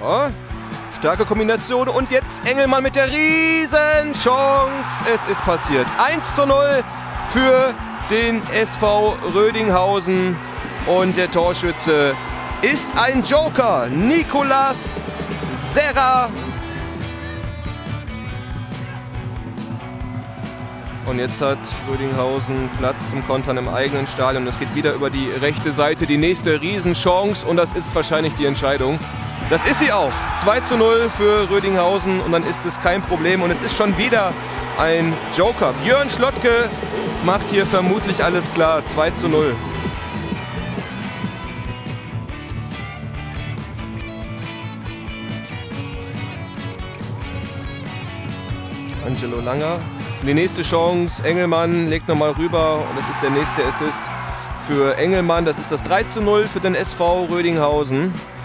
Ja. Starke Kombination und jetzt Engelmann mit der Riesenchance. Es ist passiert. 1:0 für den SV Rödinghausen und der Torschütze ist ein Joker, Nicolas Serra. Und jetzt hat Rödinghausen Platz zum Kontern im eigenen Stadion. Es geht wieder über die rechte Seite, die nächste Riesenchance und das ist wahrscheinlich die Entscheidung. Das ist sie auch. 2:0 für Rödinghausen und dann ist es kein Problem. Und es ist schon wieder ein Joker. Björn Schlottke macht hier vermutlich alles klar. 2:0. Angelo Langer. Die nächste Chance. Engelmann legt nochmal rüber und das ist der nächste Assist für Engelmann. Das ist das 3:0 für den SV Rödinghausen.